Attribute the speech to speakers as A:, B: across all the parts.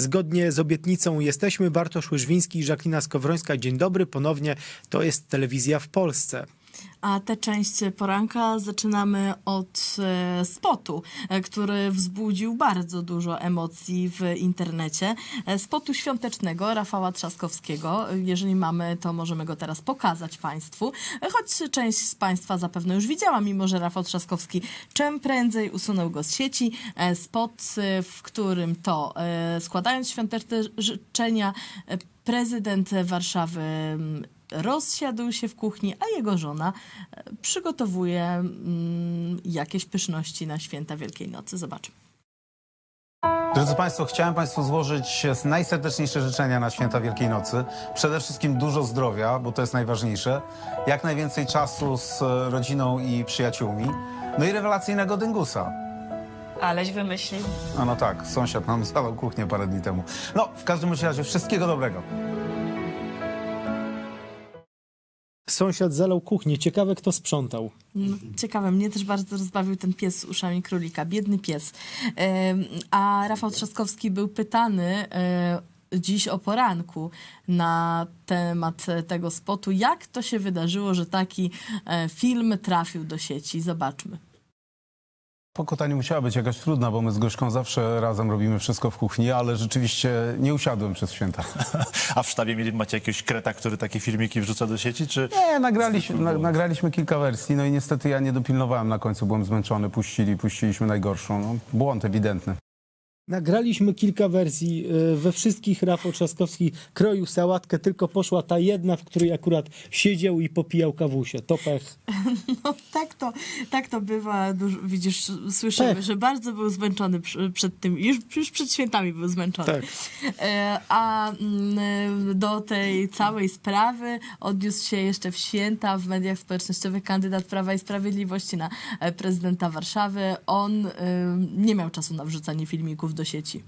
A: Zgodnie z obietnicą jesteśmy. Bartosz Łyżwiński i Żaklina Skowrońska. Dzień dobry. Ponownie to jest telewizja w Polsce.
B: A tę część poranka zaczynamy od spotu, który wzbudził bardzo dużo emocji w internecie. Spotu świątecznego Rafała Trzaskowskiego. Jeżeli mamy, to możemy go teraz pokazać Państwu. Choć część z Państwa zapewne już widziała, mimo że Rafał Trzaskowski czym prędzej usunął go z sieci. Spot, w którym to składając świąteczne życzenia, prezydent Warszawy rozsiadł się w kuchni, a jego żona przygotowuje jakieś pyszności na święta Wielkiej Nocy. Zobaczmy.
C: Drodzy Państwo, chciałem Państwu złożyć najserdeczniejsze życzenia na święta Wielkiej Nocy. Przede wszystkim dużo zdrowia, bo to jest najważniejsze. Jak najwięcej czasu z rodziną i przyjaciółmi. No i rewelacyjnego dyngusa.
D: Aleś wymyślił.
C: No tak, sąsiad nam zalał kuchnię parę dni temu. No, w każdym razie wszystkiego dobrego.
A: Sąsiad zalał kuchnię. Ciekawe, kto sprzątał.
B: Ciekawe, mnie też bardzo rozbawił ten pies z uszami królika. Biedny pies. A Rafał Trzaskowski był pytany dziś o poranku na temat tego spotu. Jak to się wydarzyło, że taki film trafił do sieci? Zobaczmy.
C: Pokutanie musiała być jakaś trudna, bo my z Gośką zawsze razem robimy wszystko w kuchni, ale rzeczywiście nie usiadłem przez święta.
E: A w sztabie macie jakiegoś kreta, który takie filmiki wrzuca do sieci, czy...
C: Nie, nagraliśmy kilka wersji, no i niestety ja nie dopilnowałem na końcu, byłem zmęczony, puściliśmy najgorszą. No, błąd ewidentny.
A: Nagraliśmy kilka wersji. We wszystkich Rafał Trzaskowski kroił sałatkę, tylko poszła ta jedna, w której akurat siedział i popijał kawusię. To pech.
B: No tak to bywa. Widzisz, słyszymy, że bardzo był zmęczony przed tym. Już przed świętami był zmęczony.
A: Tak.
B: A do tej całej sprawy odniósł się jeszcze w święta w mediach społecznościowych kandydat Prawa i Sprawiedliwości na prezydenta Warszawy. On nie miał czasu na wrzucanie filmików do sieci.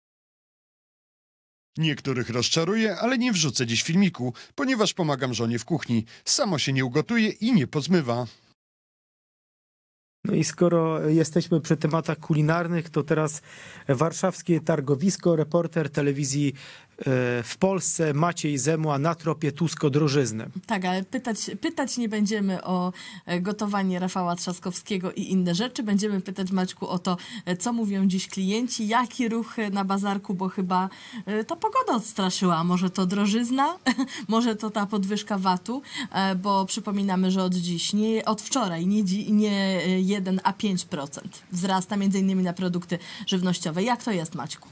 F: Niektórych rozczaruje, ale nie wrzucę dziś filmiku, ponieważ pomagam żonie w kuchni. Samo się nie ugotuje i nie pozmywa.
A: No i skoro jesteśmy przy tematach kulinarnych, to teraz warszawskie targowisko. Reporter telewizji w Polsce Maciej Zemła na tropie Tusko-drożyzny.
B: Tak, ale pytać nie będziemy o gotowanie Rafała Trzaskowskiego i inne rzeczy. Będziemy pytać, Maćku, o to, co mówią dziś klienci, jaki ruch na bazarku, bo chyba ta pogoda odstraszyła. Może to drożyzna, może to ta podwyżka VAT-u, bo przypominamy, że od wczoraj nie 1, a 5% wzrasta między innymi na produkty żywnościowe. Jak to jest, Maćku?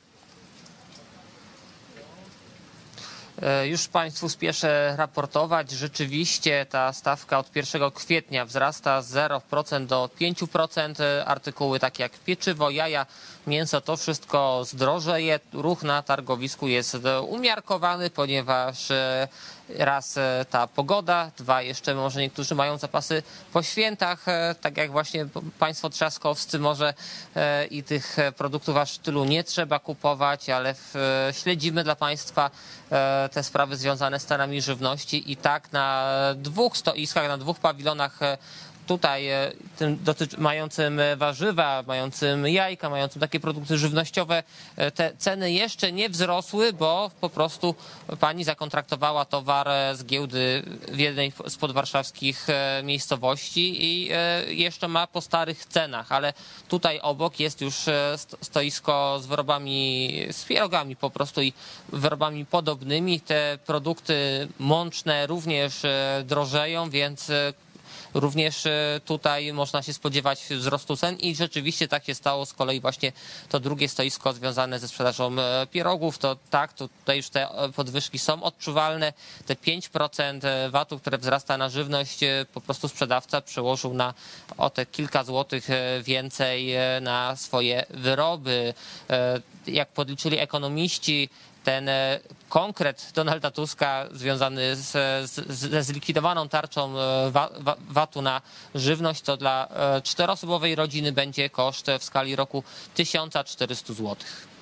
G: Już Państwu spieszę raportować. Rzeczywiście ta stawka od 1 kwietnia wzrasta z 0% do 5%. Artykuły takie jak pieczywo, jaja, mięso, to wszystko zdrożeje. Ruch na targowisku jest umiarkowany, ponieważ raz ta pogoda, dwa jeszcze może niektórzy mają zapasy po świętach, tak jak właśnie Państwo trzaskowscy może i tych produktów aż tylu nie trzeba kupować, ale śledzimy dla Państwa te sprawy związane z cenami żywności i tak na dwóch stoiskach, na dwóch pawilonach tutaj tym mającym warzywa, mającym jajka, mającym takie produkty żywnościowe, te ceny jeszcze nie wzrosły, bo po prostu pani zakontraktowała towar z giełdy w jednej z podwarszawskich miejscowości i jeszcze ma po starych cenach, ale tutaj obok jest już stoisko z wyrobami, z pierogami po prostu i wyrobami podobnymi. Te produkty mączne również drożeją, więc również tutaj można się spodziewać wzrostu cen i rzeczywiście tak się stało. Z kolei właśnie to drugie stoisko związane ze sprzedażą pierogów, to tak, tutaj już te podwyżki są odczuwalne. Te 5% VAT-u, które wzrasta na żywność, po prostu sprzedawca przełożył na o te kilka złotych więcej na swoje wyroby. Jak podliczyli ekonomiści, ten konkret Donalda Tuska związany ze zlikwidowaną tarczą VAT-u na żywność, to dla czteroosobowej rodziny będzie koszt w skali roku 1400 zł.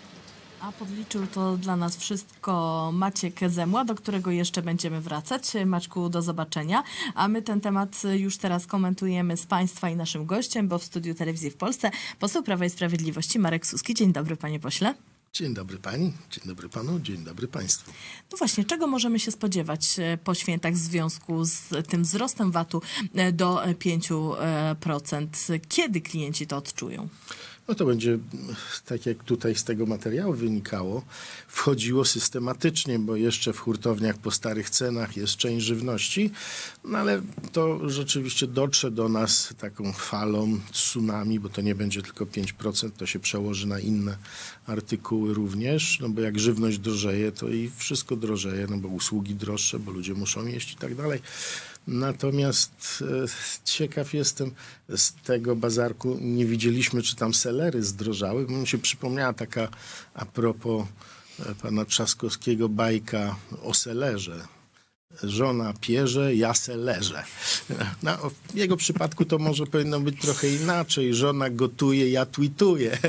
B: A podliczył to dla nas wszystko Maciek Zemła, do którego jeszcze będziemy wracać. Maćku, do zobaczenia. A my ten temat już teraz komentujemy z Państwa i naszym gościem, bo w studiu Telewizji w Polsce poseł Prawa i Sprawiedliwości Marek Suski. Dzień dobry, panie pośle.
H: Dzień dobry pani, dzień dobry panu, dzień dobry państwu.
B: No właśnie, czego możemy się spodziewać po świętach w związku z tym wzrostem VAT-u do 5%? Kiedy klienci to odczują?
H: No to będzie, tak jak tutaj z tego materiału wynikało, wchodziło systematycznie, bo jeszcze w hurtowniach po starych cenach jest część żywności, no ale to rzeczywiście dotrze do nas taką falą, tsunami, bo to nie będzie tylko 5%, to się przełoży na inne artykuły również, no bo jak żywność drożeje, to i wszystko drożeje, no bo usługi droższe, bo ludzie muszą jeść i tak dalej. Natomiast ciekaw jestem z tego bazarku, nie widzieliśmy, czy tam selery zdrożały, bo mi się przypomniała taka a propos pana Trzaskowskiego bajka o selerze. Żona pierze, ja se leżę. No, w jego przypadku to może powinno być trochę inaczej. Żona gotuje, ja tweetuję.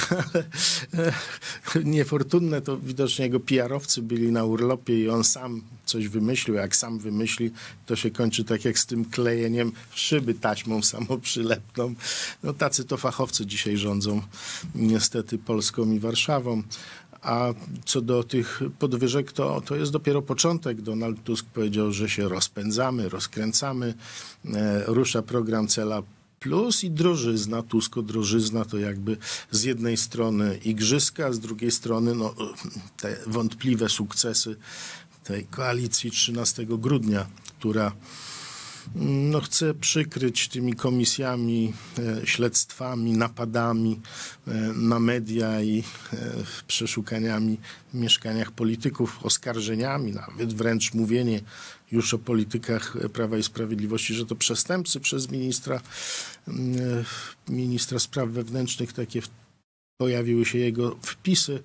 H: Niefortunne to widocznie jego PR-owcy byli na urlopie i on sam coś wymyślił. Jak sam wymyśli, to się kończy tak jak z tym klejeniem szyby taśmą samoprzylepną. No tacy to fachowcy dzisiaj rządzą niestety Polską i Warszawą. A co do tych podwyżek, to jest dopiero początek. Donald Tusk powiedział, że się rozpędzamy, rozkręcamy. Rusza program Cela Plus i drożyzna. Tusko-drożyzna to jakby z jednej strony igrzyska, z drugiej strony no, te wątpliwe sukcesy tej koalicji 13 grudnia, która no, chce przykryć tymi komisjami, śledztwami, napadami na media i przeszukaniami w mieszkaniach polityków, oskarżeniami, nawet wręcz mówienie już o politykach Prawa i Sprawiedliwości, że to przestępcy przez ministra spraw wewnętrznych, takie pojawiły się jego wpisy.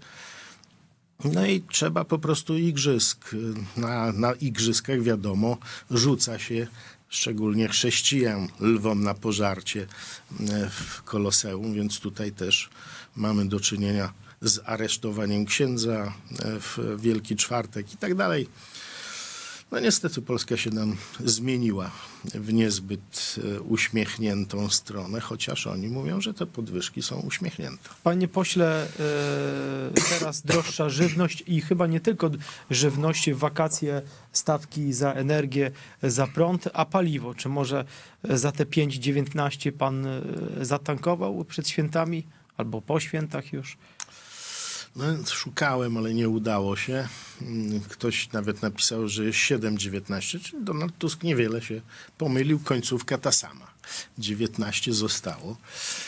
H: No i trzeba po prostu igrzysk. Na igrzyskach, wiadomo, rzuca się szczególnie chrześcijan lwom na pożarcie w Koloseum, więc tutaj też mamy do czynienia z aresztowaniem księdza w Wielki Czwartek i tak dalej. No niestety Polska się nam zmieniła w niezbyt uśmiechniętą stronę, chociaż oni mówią, że te podwyżki są uśmiechnięte.
A: Panie pośle, teraz droższa żywność i chyba nie tylko żywność, wakacje, stawki za energię, za prąd, a paliwo. Czy może za te 5,19 pan zatankował przed świętami albo po świętach już?
H: No, szukałem, ale nie udało się. Ktoś nawet napisał, że jest 7,19, czyli Donald Tusk niewiele się pomylił, końcówka ta sama. 19 zostało.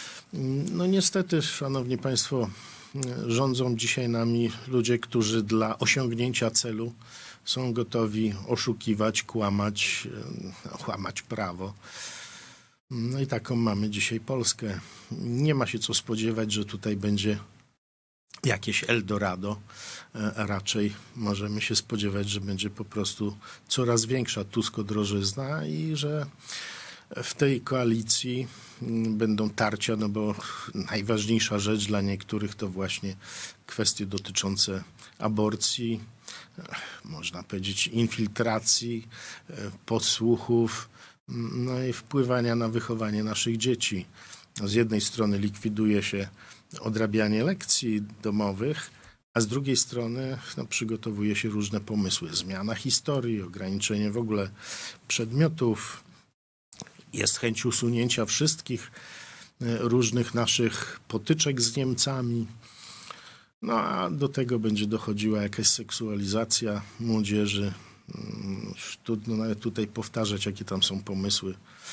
H: No niestety, szanowni państwo, rządzą dzisiaj nami ludzie, którzy dla osiągnięcia celu są gotowi oszukiwać, kłamać, łamać prawo. No i taką mamy dzisiaj Polskę. Nie ma się co spodziewać, że tutaj będzie jakieś Eldorado. Raczej możemy się spodziewać, że będzie po prostu coraz większa Tusko-drożyzna i że w tej koalicji będą tarcia, no bo najważniejsza rzecz dla niektórych to właśnie kwestie dotyczące aborcji, można powiedzieć infiltracji, podsłuchów, no i wpływania na wychowanie naszych dzieci. Z jednej strony likwiduje się odrabianie lekcji domowych, a z drugiej strony no, przygotowuje się różne pomysły. Zmiana historii, ograniczenie w ogóle przedmiotów. Jest chęć usunięcia wszystkich różnych naszych potyczek z Niemcami. No a do tego będzie dochodziła jakaś seksualizacja młodzieży. Trudno nawet tutaj powtarzać, jakie tam są pomysły,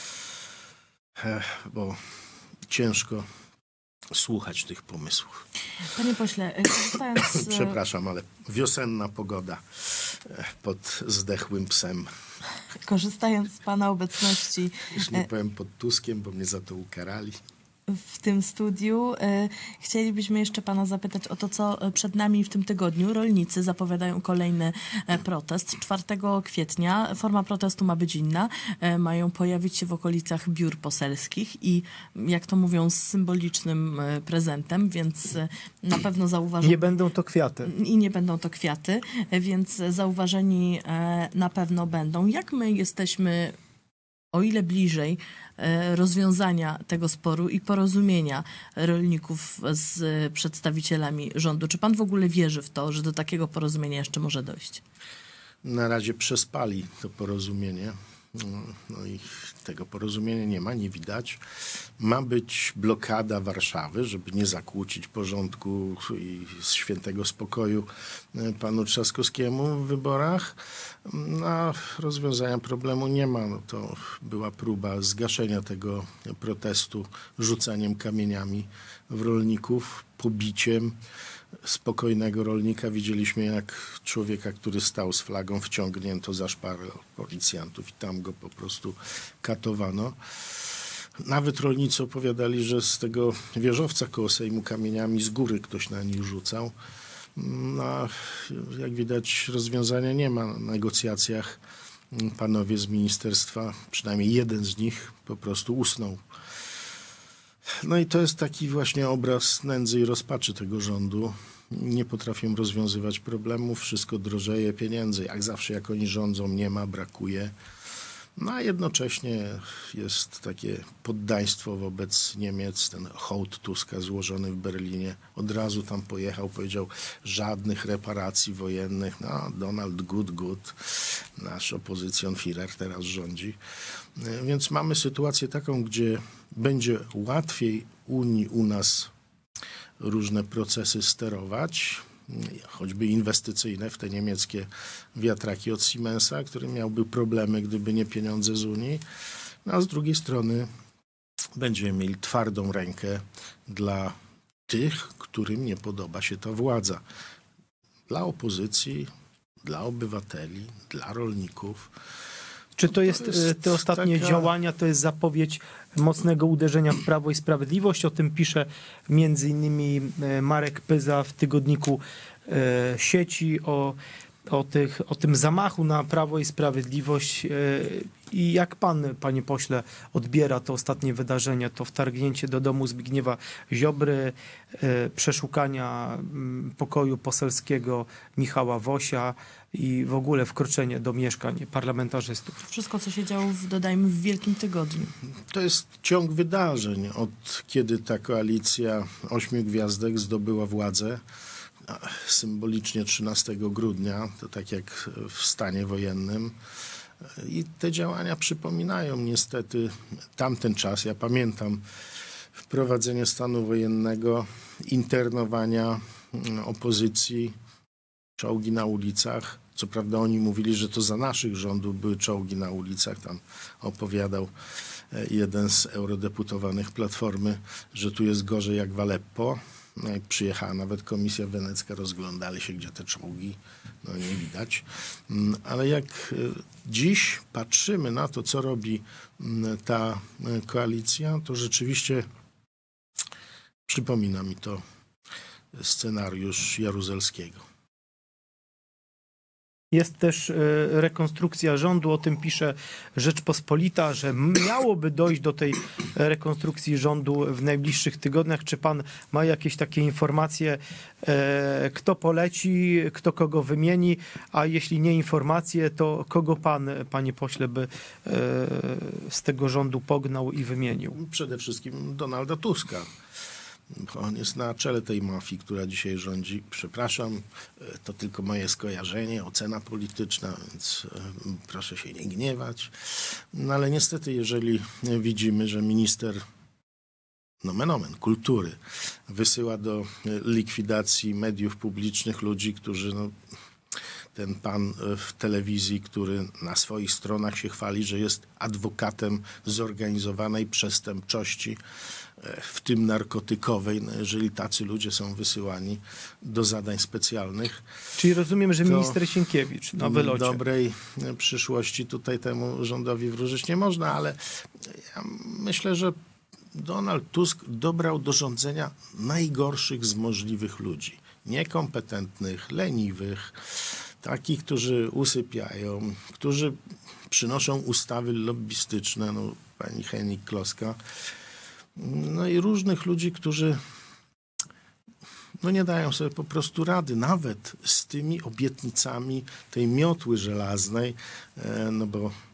H: bo ciężko słuchać tych pomysłów.
B: Panie pośle, korzystając z...
H: Przepraszam, ale wiosenna pogoda pod zdechłym psem.
B: Korzystając z pana obecności...
H: Już nie powiem pod Tuskiem, bo mnie za to ukarali.
B: W tym studiu chcielibyśmy jeszcze pana zapytać o to, co przed nami w tym tygodniu. Rolnicy zapowiadają kolejny protest. 4 kwietnia forma protestu ma być inna. Mają pojawić się w okolicach biur poselskich i, jak to mówią, z symbolicznym prezentem, więc na pewno zauważą...
A: Nie będą to kwiaty.
B: I nie będą to kwiaty, więc zauważeni na pewno będą. Jak my jesteśmy o ile bliżej rozwiązania tego sporu i porozumienia rolników z przedstawicielami rządu? Czy pan w ogóle wierzy w to, że do takiego porozumienia jeszcze może dojść?
H: Na razie przespali to porozumienie. No i tego porozumienia nie ma, nie widać. Ma być blokada Warszawy, żeby nie zakłócić porządku i świętego spokoju panu Trzaskowskiemu w wyborach. A rozwiązania problemu nie ma. No to była próba zgaszenia tego protestu rzucaniem kamieniami w rolników, pobiciem spokojnego rolnika. Widzieliśmy, jak człowieka, który stał z flagą, wciągnięto za szparę policjantów i tam go po prostu katowano. Nawet rolnicy opowiadali, że z tego wieżowca koło Sejmu kamieniami z góry ktoś na nich rzucał. No, jak widać, rozwiązania nie ma na negocjacjach. Panowie z ministerstwa, przynajmniej jeden z nich, po prostu usnął. No i to jest taki właśnie obraz nędzy i rozpaczy tego rządu. Nie potrafią rozwiązywać problemów, wszystko drożeje, pieniędzy. Jak zawsze, jak oni rządzą, nie ma, brakuje. No a jednocześnie jest takie poddaństwo wobec Niemiec, ten hołd Tuska złożony w Berlinie. Od razu tam pojechał, powiedział, żadnych reparacji wojennych. No, Donald good, nasz opozycjonführer teraz rządzi. Więc mamy sytuację taką, gdzie będzie łatwiej Unii u nas różne procesy sterować, choćby inwestycyjne, w te niemieckie wiatraki od Siemensa, który miałby problemy, gdyby nie pieniądze z Unii. No, a z drugiej strony będziemy mieli twardą rękę dla tych, którym nie podoba się ta władza. Dla opozycji, dla obywateli, dla rolników.
A: Czy to jest te ostatnie działania, to jest zapowiedź mocnego uderzenia w Prawo i Sprawiedliwość? O tym pisze między innymi Marek Pyza w tygodniku Sieci, o tym zamachu na Prawo i Sprawiedliwość. I jak pan, panie pośle, odbiera to ostatnie wydarzenie, to wtargnięcie do domu Zbigniewa Ziobry, przeszukania pokoju poselskiego Michała Wosia i w ogóle wkroczenie do mieszkań parlamentarzystów?
B: Wszystko, co się działo, dodajmy, w Wielkim Tygodniu.
H: To jest ciąg wydarzeń. Od kiedy ta koalicja 8 gwiazdek zdobyła władzę, symbolicznie 13 grudnia, to tak jak w stanie wojennym. I te działania przypominają niestety tamten czas. Ja pamiętam wprowadzenie stanu wojennego, internowania opozycji, czołgi na ulicach. Co prawda oni mówili, że to za naszych rządów były czołgi na ulicach. Tam opowiadał jeden z eurodeputowanych Platformy, że tu jest gorzej jak w Aleppo. No i przyjechała nawet Komisja Wenecka, rozglądali się, gdzie te czołgi, no nie widać. Ale jak dziś patrzymy na to, co robi ta koalicja, to rzeczywiście przypomina mi to scenariusz Jaruzelskiego.
A: Jest też rekonstrukcja rządu, o tym pisze Rzeczpospolita, że miałoby dojść do tej rekonstrukcji rządu w najbliższych tygodniach. Czy pan ma jakieś takie informacje, kto poleci, kto kogo wymieni, a jeśli nie informacje, to kogo pan, panie pośle, by z tego rządu pognał i wymienił?
H: Przede wszystkim Donalda Tuska. On jest na czele tej mafii, która dzisiaj rządzi. Przepraszam, to tylko moje skojarzenie, ocena polityczna, więc proszę się nie gniewać. No ale niestety, jeżeli widzimy, że minister nomen omen, kultury wysyła do likwidacji mediów publicznych ludzi, którzy... Ten pan w telewizji, który na swoich stronach się chwali, że jest adwokatem zorganizowanej przestępczości, w tym narkotykowej, no jeżeli tacy ludzie są wysyłani do zadań specjalnych.
A: Czyli rozumiem, że minister Sienkiewicz na wylocie.
H: Dobrej przyszłości tutaj temu rządowi wróżyć nie można, ale ja myślę, że Donald Tusk dobrał do rządzenia najgorszych z możliwych ludzi. Niekompetentnych, leniwych, takich, którzy usypiają, którzy przynoszą ustawy lobbystyczne, no, pani Hennig-Kloska, no i różnych ludzi, którzy no, nie dają sobie po prostu rady, nawet z tymi obietnicami tej miotły żelaznej, no bo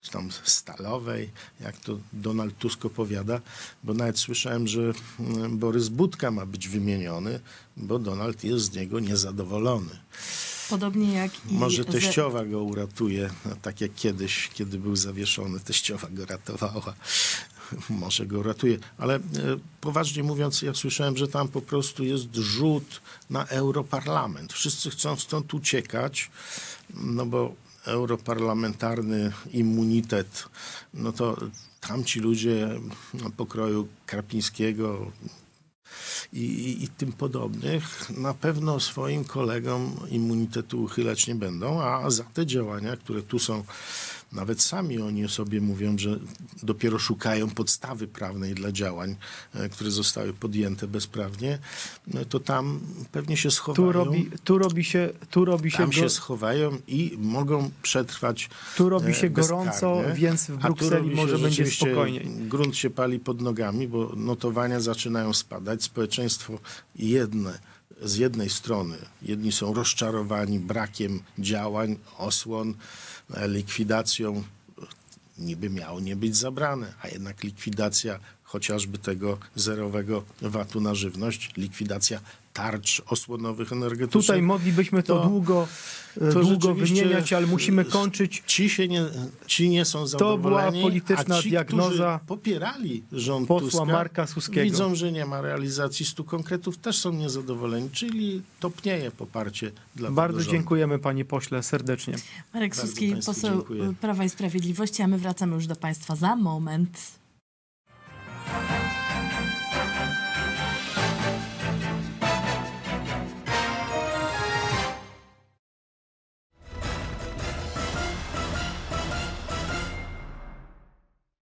H: czy tam stalowej, jak to Donald Tusk opowiada, bo nawet słyszałem, że Borys Budka ma być wymieniony, bo Donald jest z niego niezadowolony.
B: Podobnie jak i...
H: Może teściowa go uratuje, tak jak kiedyś, kiedy był zawieszony, teściowa go ratowała. Może go uratuje. Ale poważnie mówiąc, ja słyszałem, że tam po prostu jest rzut na Europarlament. Wszyscy chcą stąd uciekać, no bo europarlamentarny immunitet, no to tamci ludzie pokroju Krapińskiego i tym podobnych na pewno swoim kolegom immunitetu uchylać nie będą, a za te działania, które tu są, nawet sami oni o sobie mówią, że dopiero szukają podstawy prawnej dla działań, które zostały podjęte bezprawnie, to tam pewnie się schowają.
A: Tu robi się
H: schowają i mogą przetrwać.
A: Tu robi się gorąco,
H: bezkarnie,
A: więc w Brukseli może będzie spokojniej.
H: Grunt się pali pod nogami, bo notowania zaczynają spadać. Społeczeństwo z jednej strony, jedni są rozczarowani brakiem działań, osłon, likwidacją, niby miało nie być zabrane, a jednak likwidacja chociażby tego zerowego VAT-u na żywność, likwidacja tarcz osłonowych energetycznych.
A: Tutaj moglibyśmy to długo wymieniać, ale musimy kończyć.
H: Ci nie są zadowoleni,
A: to była polityczna
H: a ci,
A: diagnoza
H: popierali rząd
A: posła
H: Tuska,
A: Marka Suskiego.
H: Widzą, że nie ma realizacji 100 konkretów, też są niezadowoleni, czyli topnieje poparcie dla
A: Bardzo
H: tego rządu.
A: dziękujemy, panie pośle, serdecznie.
B: Marek
H: Bardzo
B: Suski,
H: państwu
B: poseł
H: dziękuję.
B: Prawa i Sprawiedliwości, a my wracamy już do państwa za moment.